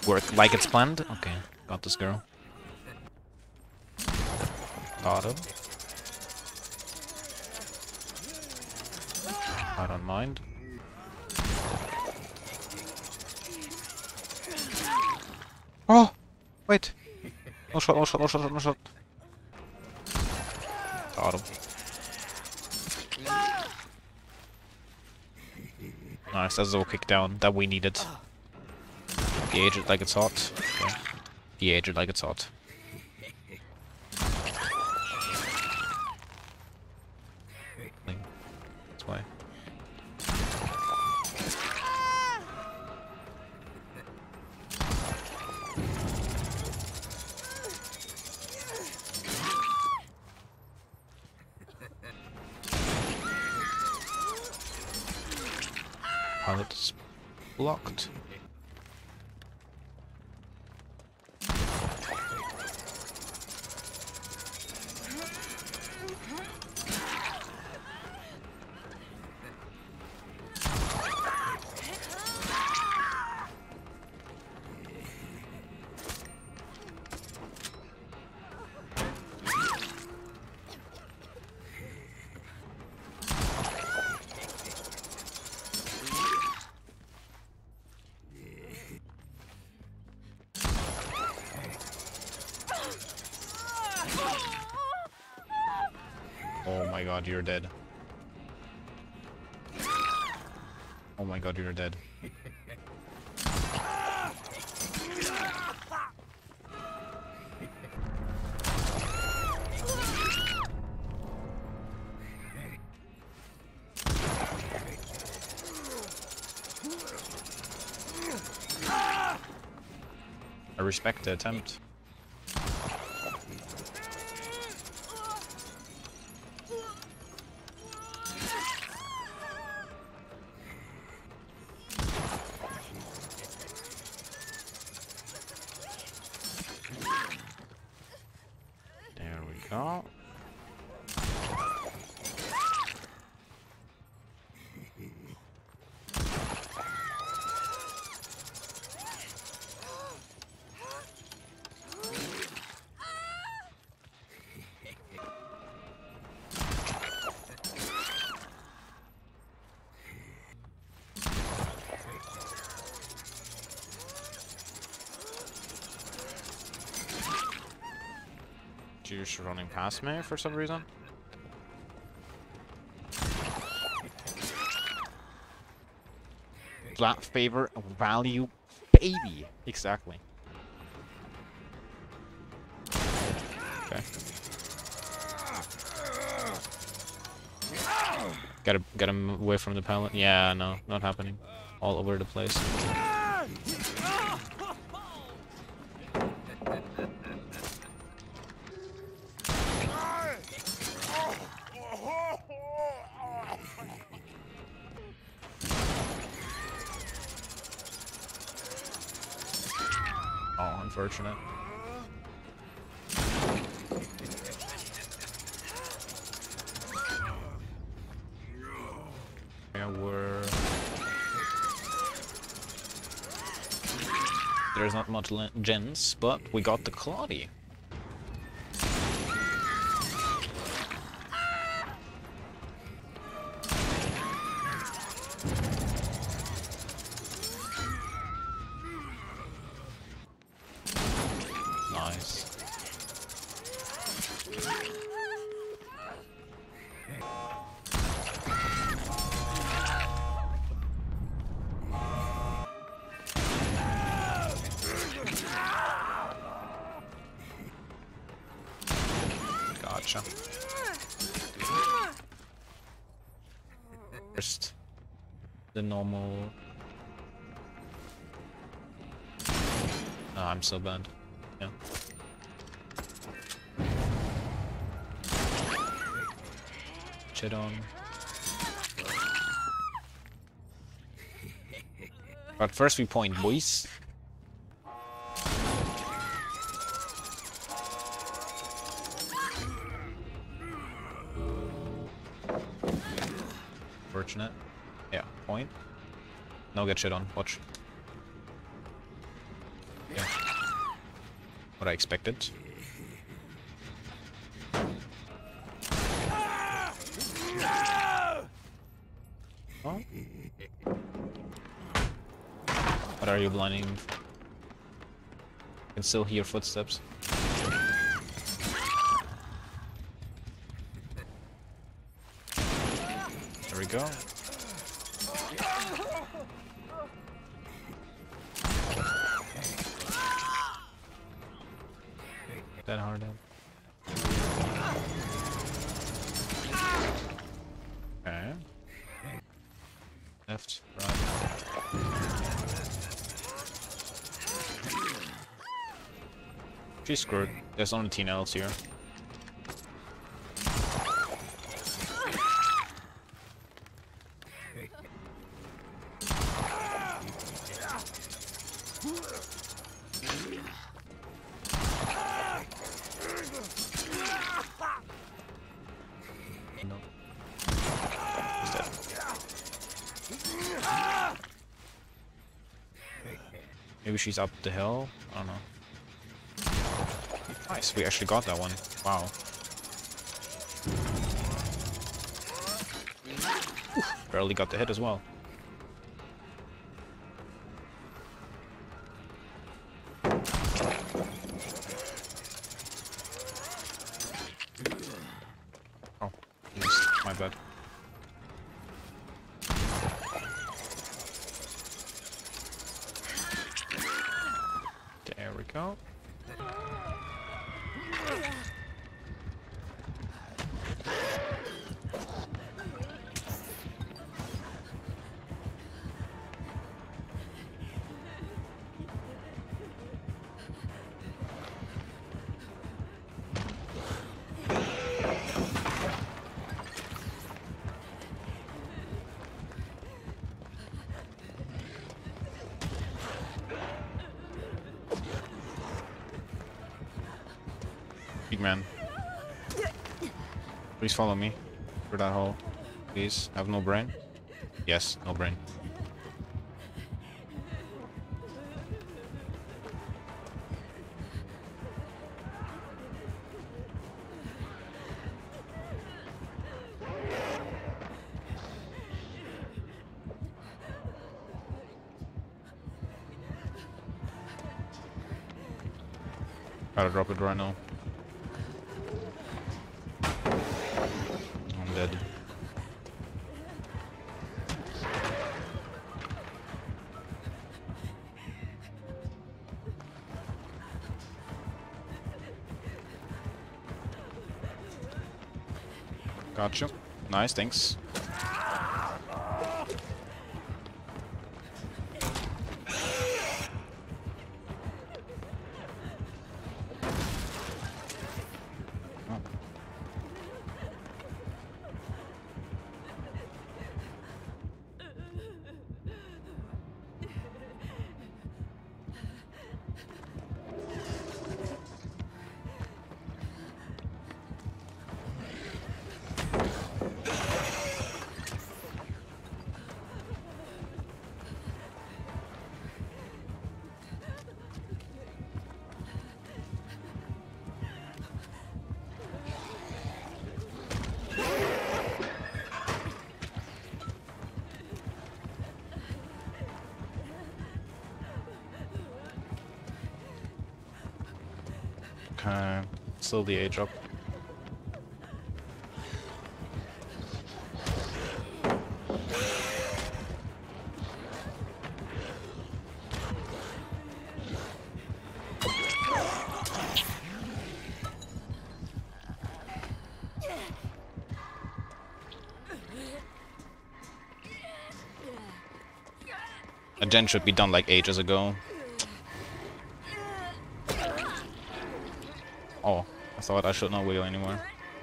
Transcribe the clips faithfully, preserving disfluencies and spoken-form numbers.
work like it's planned. Okay, got this girl. Got him. I don't mind. Oh! Wait! No shot, no shot, no shot, no shot. Got him. Nice, that's a kick down that we needed. Gauge it like it's hot. Okay. Gauge it like it's hot. That's why. Pilot's blocked. Oh my god, you're dead. Oh my god, you're dead. I respect the attempt. There we go. You're just running past me for some reason. Flat favor value baby. Exactly. Okay. Gotta get him away from the pallet. Yeah, no, not happening. All over the place. Oh, unfortunate. Yeah, we're... There's not much gens, but we got the Claudie. Nice. Gotcha. First, the normal... Oh, I'm so bad. Yeah. Shit on. But first we point, boys. Fortunate. Yeah, point. No, get shit on. Watch. what I expected. Oh. What are you blinding? I can still hear footsteps. There we go. That hard out. Okay. Left, right. She's screwed. There's only T N Ls here. No. He's dead. Maybe she's up the hill? I don't know. Nice, we actually got that one. Wow. Oof, barely got the hit as well. Oh, missed. My bad. There we go. Big man. Please follow me through that hole. Please. Have no brain? Yes, no brain. Gotta drop it right now. I'm dead. Gotcha. Nice, thanks. Okay, still the age up. A gen should be done like ages ago. Oh, I thought I should not wheel anymore.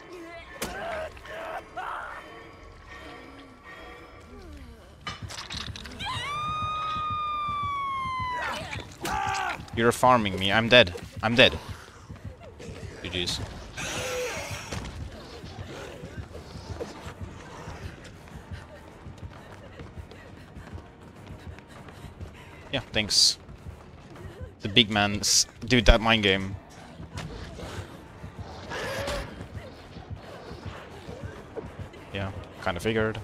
You're farming me. I'm dead. I'm dead. G G's. Yeah, thanks. The big man, s dude, that mind game. Yeah, kind of figured.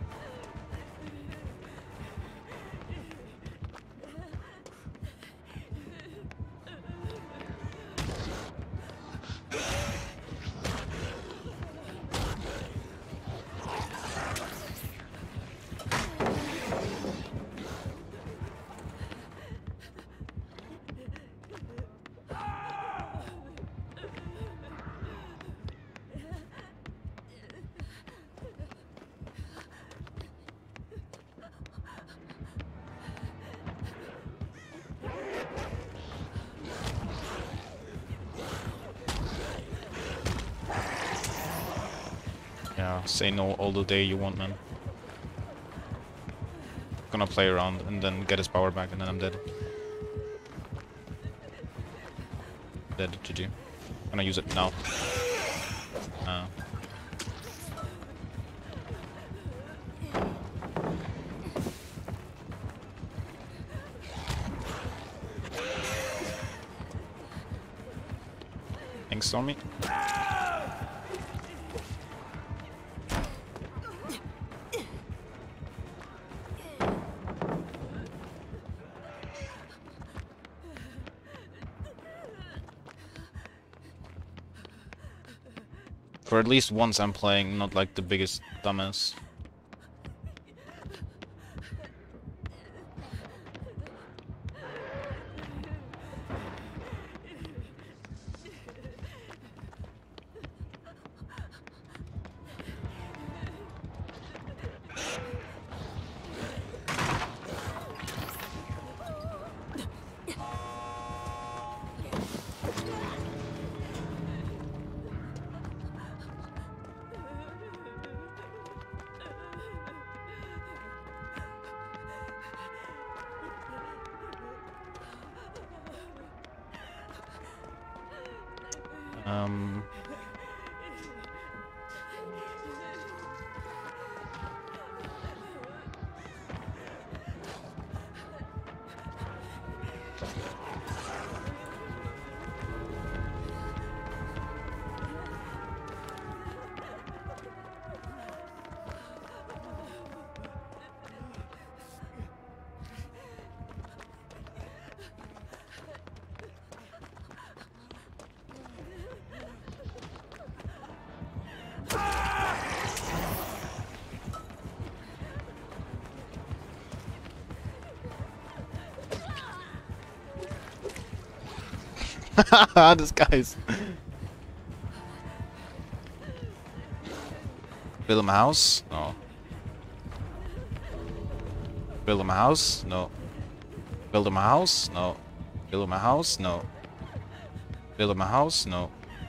Yeah, say no all the day you want, man. Gonna play around and then get his power back and then I'm dead. Dead, G G. Gonna use it now. Uh. Thanks, Stormy. For at least once I'm playing not like the biggest dumbass. Um... This guy's... Build him a house? No. Build him a house? No. Build him a house? No. Build him a house? No. Build him a house? No.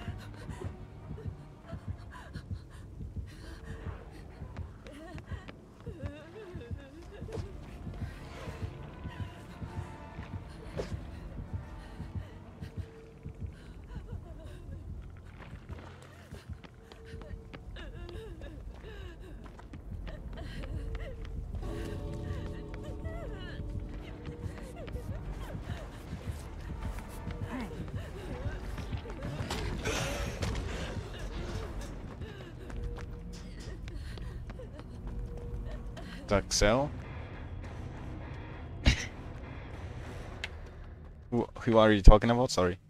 Daxel? who, who are you talking about? Sorry.